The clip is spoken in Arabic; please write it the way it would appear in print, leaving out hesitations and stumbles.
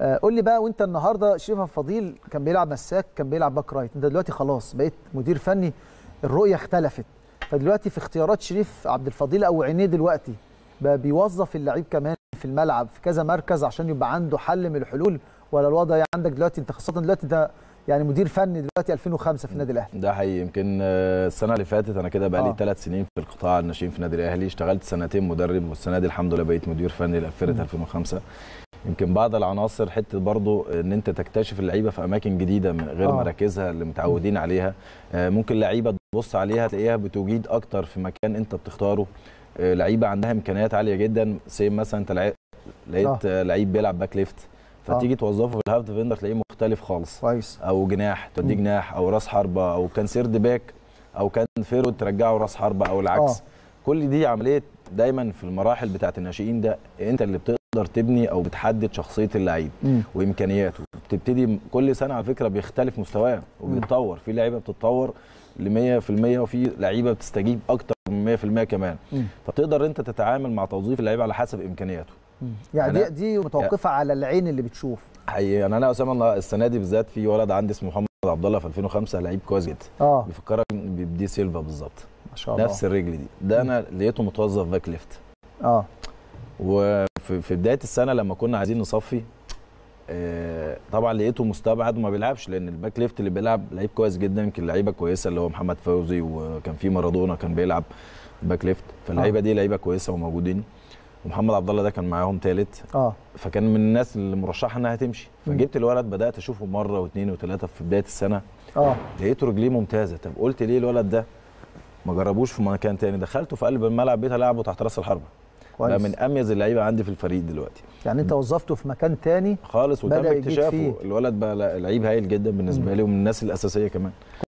قول لي بقى، وانت النهارده شريف عبد الفضيل كان بيلعب مساك، كان بيلعب باك رايت، انت دلوقتي خلاص بقيت مدير فني، الرؤيه اختلفت. فدلوقتي في اختيارات شريف عبد الفضيل او عينيه دلوقتي بقى بيوظف اللعيب كمان في الملعب في كذا مركز عشان يبقى عنده حل من الحلول، ولا الوضع عندك دلوقتي انت خاصه دلوقتي انت يعني مدير فني دلوقتي 2005 في النادي الاهلي؟ ده حقيقي. يمكن السنه اللي فاتت انا كده بقى لي 3 سنين في القطاع الناشئين في النادي الاهلي، اشتغلت سنتين مدرب، والسنه دي الحمد لله بقيت مدير فني لفرقه 2005. يمكن بعض العناصر حته برضو ان انت تكتشف اللعيبه في اماكن جديده من غير مراكزها اللي متعودين عليها. ممكن لعيبه تبص عليها تلاقيها بتجيد اكتر في مكان انت بتختاره. لعيبه عندها امكانيات عاليه جدا، زي مثلا انت لقيت لعيب بيلعب باك ليفت، فتيجي توظفه في الهاف ديفندر تلاقيه مختلف خالص كويس، او جناح توديه جناح، او راس حربه، او كان سيرد باك، او كان فيرود ترجعه راس حربه، او العكس. كل دي عمليه دايما في المراحل بتاعه الناشئين، ده انت اللي بتقدر تبني او بتحدد شخصيه اللعيب وامكانياته. بتبتدي كل سنه على فكره بيختلف مستواه وبيتطور، في لعيبه بتتطور ل 100% وفي لعيبه بتستجيب اكتر من 100% كمان. فتقدر انت تتعامل مع توظيف اللعيب على حسب امكانياته. يعني دي متوقفه على العين اللي بتشوف. حقيقي يعني انا اسامه السنه دي بالذات في ولد عندي اسمه محمد عبد الله في 2005، لعيب كويس جدا. بيفكرك بدي سيلفا بالظبط، ما شاء الله، نفس الرجل دي. ده انا لقيته متوظف باك ليفت. وفي بدايه السنه لما كنا عايزين نصفي، طبعا لقيته مستبعد وما بيلعبش، لان الباك ليفت اللي بيلعب لعيب كويس جدا، يمكن لعيبه كويسه اللي هو محمد فوزي، وكان في مارادونا كان بيلعب باك ليفت. فاللعيبه دي لعيبه كويسه وموجودين، ومحمد عبد الله ده كان معاهم ثالث. فكان من الناس اللي مرشحه انها تمشي. فجبت الولد، بدات اشوفه مره واثنين وثلاثه في بدايه السنه. لقيته رجليه ممتازه. طب قلت ليه الولد ده ما جربوش في مكان تاني؟ دخلته في قلب الملعب، بقيت العبه تحت راس الحربه. بقى من اميز اللعيبه عندي في الفريق دلوقتي. يعني انت وظفته في مكان تاني خالص، وتم اكتشافه. الولد بقى لعيب هايل جدا بالنسبه لي، ومن الناس الاساسيه كمان.